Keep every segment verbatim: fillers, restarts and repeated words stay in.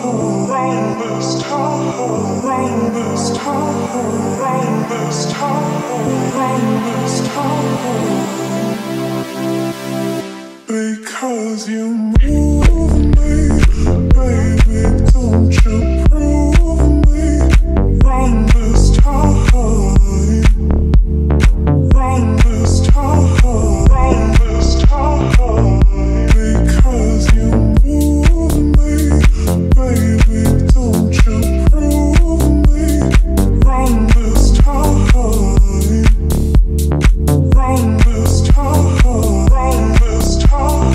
Because you move me, baby, don't you prove me wrong this time, wrong this time, wrong this time. Because you move me, baby, don't you prove me wrong this time, wrong this time, wrong this time.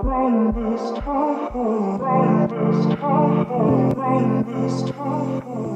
This time, this time, this time.